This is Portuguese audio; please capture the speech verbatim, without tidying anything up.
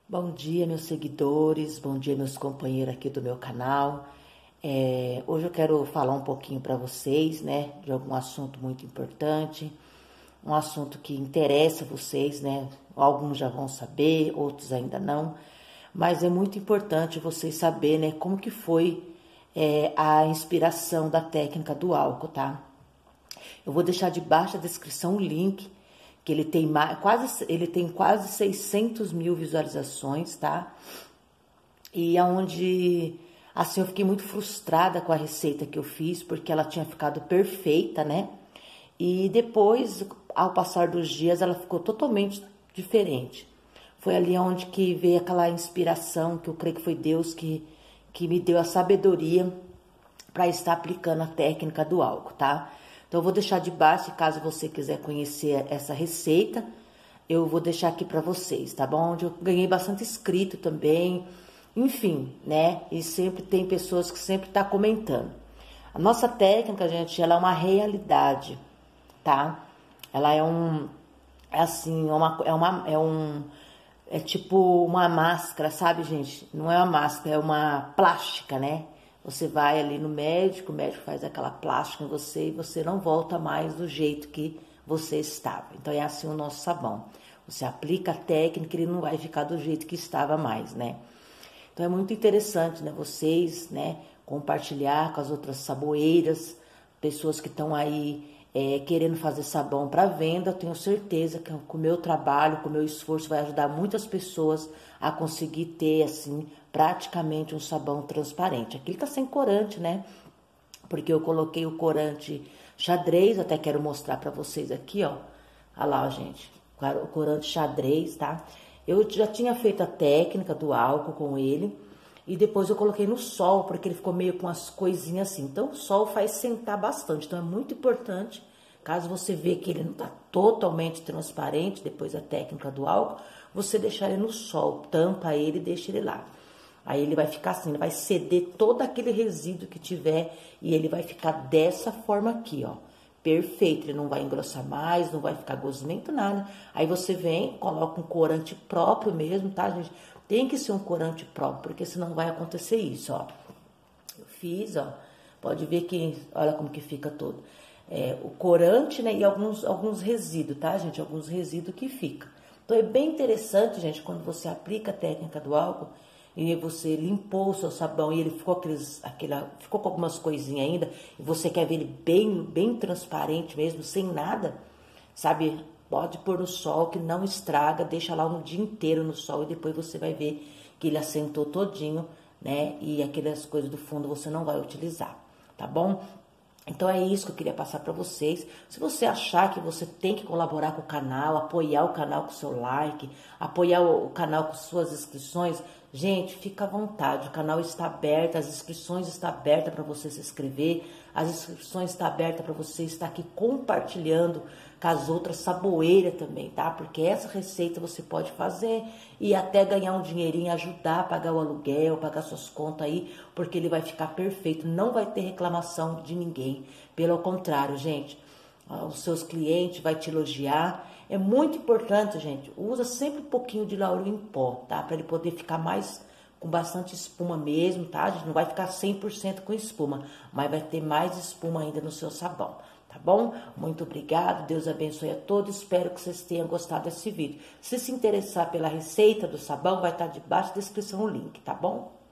Bom dia, meus seguidores, bom dia, meus companheiros aqui do meu canal. É, hoje eu quero falar um pouquinho para vocês, né, de algum assunto muito importante, um assunto que interessa vocês, né, alguns já vão saber, outros ainda não, mas é muito importante vocês saberem, né, como que foi é, a inspiração da técnica do álcool, tá? Eu vou deixar debaixo da descrição o link, que ele tem mais, quase, ele tem quase seiscentos mil visualizações, tá? E aonde, assim, eu fiquei muito frustrada com a receita que eu fiz, porque ela tinha ficado perfeita, né? E depois, ao passar dos dias, ela ficou totalmente diferente. Foi ali onde que veio aquela inspiração, que eu creio que foi Deus que, que me deu a sabedoria para estar aplicando a técnica do álcool, tá? Então, eu vou deixar de baixo, caso você quiser conhecer essa receita, eu vou deixar aqui para vocês, tá bom? Onde eu ganhei bastante inscrito também, enfim, né? E sempre tem pessoas que sempre tá comentando. A nossa técnica, gente, ela é uma realidade, tá? Ela é um, é assim, é uma, é uma, é um, é tipo uma máscara, sabe, gente? Não é uma máscara, é uma plástica, né? Você vai ali no médico, o médico faz aquela plástica em você e você não volta mais do jeito que você estava. Então é assim o nosso sabão. Você aplica a técnica, ele não vai ficar do jeito que estava mais, né? Então é muito interessante, né? Vocês, né? Compartilhar com as outras saboeiras, pessoas que estão aí é, querendo fazer sabão para venda. Eu tenho certeza que com o meu trabalho, com o meu esforço, vai ajudar muitas pessoas a conseguir ter, assim, praticamente um sabão transparente. Aqui ele tá sem corante, né? Porque eu coloquei o corante xadrez, até quero mostrar para vocês aqui, ó. Olha lá, ó, gente, o corante xadrez, tá? Eu já tinha feito a técnica do álcool com ele e depois eu coloquei no sol, porque ele ficou meio com as coisinhas assim. Então, o sol faz sentar bastante, então é muito importante, caso você vê que ele não tá totalmente transparente, depois da técnica do álcool, você deixar ele no sol, tampa ele e deixa ele lá. Aí ele vai ficar assim, ele vai ceder todo aquele resíduo que tiver e ele vai ficar dessa forma aqui, ó. Perfeito, ele não vai engrossar mais, não vai ficar gosmento, nada. Aí você vem, coloca um corante próprio mesmo, tá, gente? Tem que ser um corante próprio, porque senão vai acontecer isso, ó. Eu fiz, ó, pode ver que, olha como que fica todo. É, o corante, né, e alguns, alguns resíduos, tá, gente? Alguns resíduos que fica. Então, é bem interessante, gente, quando você aplica a técnica do álcool, e você limpou o seu sabão e ele ficou, aqueles, aquela, ficou com algumas coisinhas ainda, e você quer ver ele bem, bem transparente mesmo, sem nada, sabe? Pode pôr no sol que não estraga, deixa lá um dia inteiro no sol e depois você vai ver que ele assentou todinho, né? E aquelas coisas do fundo você não vai utilizar, tá bom? Então é isso que eu queria passar para vocês. Se você achar que você tem que colaborar com o canal, apoiar o canal com seu like, apoiar o canal com suas inscrições, gente, fica à vontade. O canal está aberto, as inscrições estão abertas para você se inscrever, as inscrições estão abertas para você estar aqui compartilhando com as outras saboeiras também, tá? Porque essa receita você pode fazer e até ganhar um dinheirinho, ajudar a pagar o aluguel, pagar suas contas aí, porque ele vai ficar perfeito, não vai ter reclamação de ninguém. Pelo contrário, gente, os seus clientes vão te elogiar. É muito importante, gente, usa sempre um pouquinho de lauril em pó, tá? Para ele poder ficar mais com bastante espuma mesmo, tá? A gente não vai ficar cem por cento com espuma, mas vai ter mais espuma ainda no seu sabão. Tá bom? Muito obrigado, Deus abençoe a todos, espero que vocês tenham gostado desse vídeo. Se se interessar pela receita do sabão, vai estar debaixo da descrição o link, tá bom?